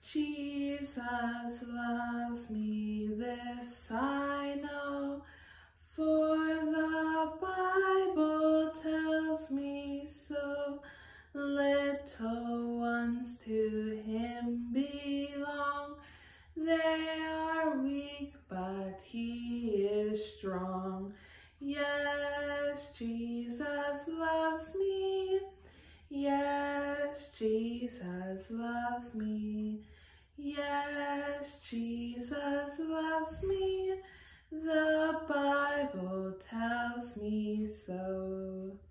Jesus loves me, this I know, for the Bible tells me so. Little ones to him belong, they are weak, but he is strong. Yes, Jesus loves me. Yes, Jesus loves me. Yes, Jesus loves me. The Bible tells me so.